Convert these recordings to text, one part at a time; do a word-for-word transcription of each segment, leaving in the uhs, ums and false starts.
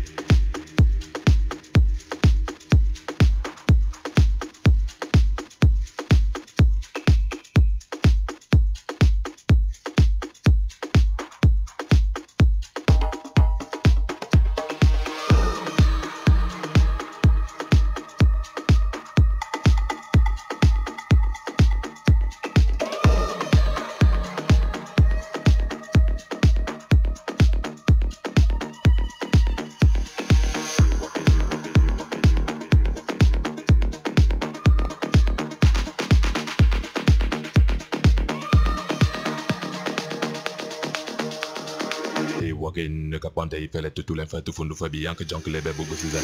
Walking nigga pante fele tutu len fa tu fundu fa bi yank jonk lebe bugu siza.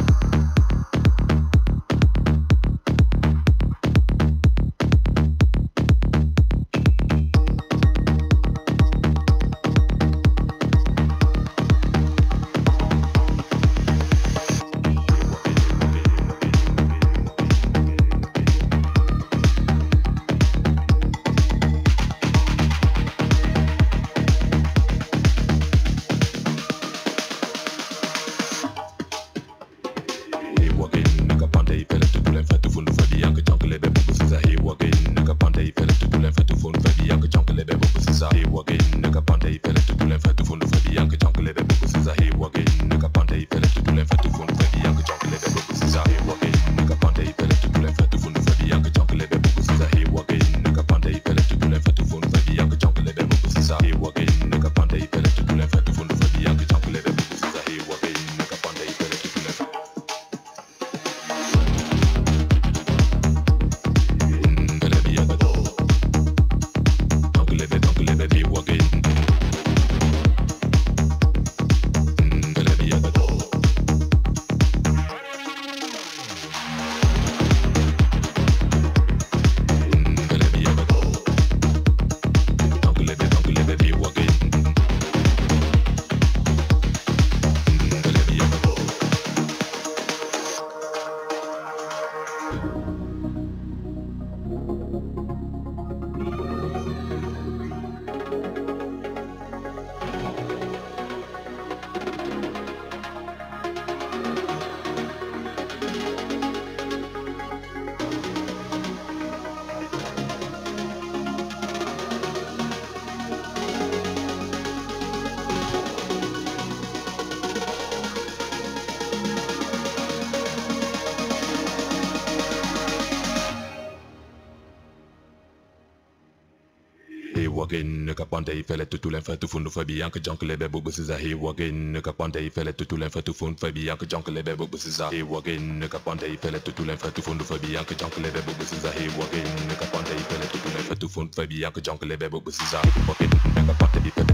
Walking nigga pante fele tutu len fa tu fundu fa bi yank jonk lebe bugu siza. He walking nigga pante fele tutu len fa tu fundu fa bi yank jonk lebe bugu siza. He walking nigga pante fele tutu len fa tu fundu fa bi yank jonk lebe bugu siza. He walking nigga pante fele tutu len fa tu fundu fa bi yank jonk lebe bugu siza. Walking nigga pante fele